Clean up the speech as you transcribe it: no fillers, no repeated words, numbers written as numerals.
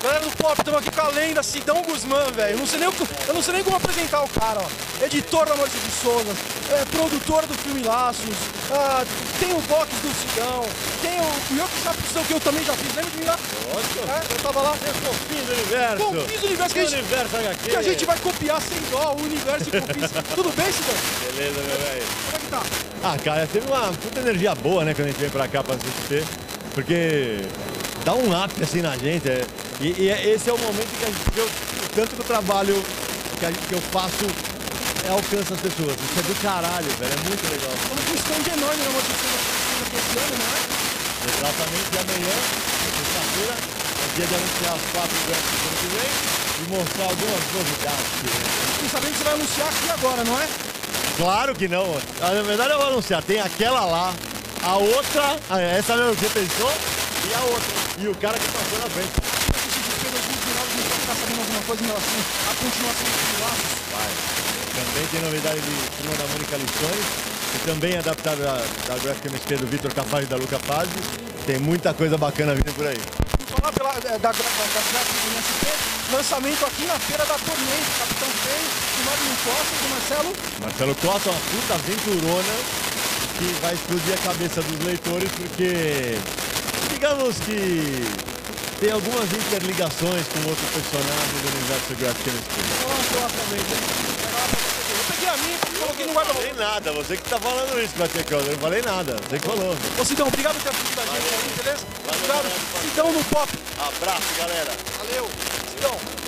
Galera do Pop, estamos aqui com a lenda Sidão Guzmán, velho. Eu não sei nem como apresentar o cara, ó. Editor da Maurício de Souza, produtor do filme Laços, tem o box do Sidão, tem o Eu Que Já Fiz, que eu também já fiz. Lembra de mim lá? Lógico. Eu tava lá. Confins do Universo. Confins do Universo, que a gente vai copiar sem dó o Universo e Confins. Tudo bem, Sidão? Beleza, meu velho. Como é que tá? Ah, cara, teve uma puta energia boa, né, quando a gente vem pra cá pra assistir. Porque dá um up assim na gente. Esse é o momento que tanto que o trabalho que eu faço alcança as pessoas. Isso é do caralho, velho. É muito legal. Estamos com um stand enorme na Maurício de Souza aqui esse ano, não é? Exatamente, e amanhã, sexta-feira, é dia de anunciar as 4 grandes do ano que vem e mostrar algumas novidades. Fiquei sabendo que você vai anunciar aqui agora, não é? Claro que não. Na verdade eu vou anunciar. Tem aquela lá, a outra, essa mesmo que você pensou, e a outra. E o cara que passou na frente. Esse GP 2019, a gente vai ficar sabendo alguma coisa em relação à continuação dos Laços? Vai. Também tem novidade de Turma da Mônica Lições, que também é adaptado da Graphic MSP do Vitor Cafaz e da Luca Pazzi. Tem muita coisa bacana vindo por aí. Vou falar da Graphic MSP, lançamento aqui na Feira da Tormenta, Capitão Feio, do Magno Costa e do Marcelo. Marcelo Costa, uma puta aventurona que vai explodir a cabeça dos leitores, porque digamos que tem algumas interligações com outros personagens do universo Graphic MSP. Eu peguei a minha e coloquei no Não guarda-roupa. falei nada, você que tá falando isso, Batecola. Eu não falei nada, você que falou. Ô Sidão, obrigado por ter assistido a gente aí, beleza? Valeu, Obrigado. galera. Sidão no Pop. Abraço, galera. Valeu. Sidão.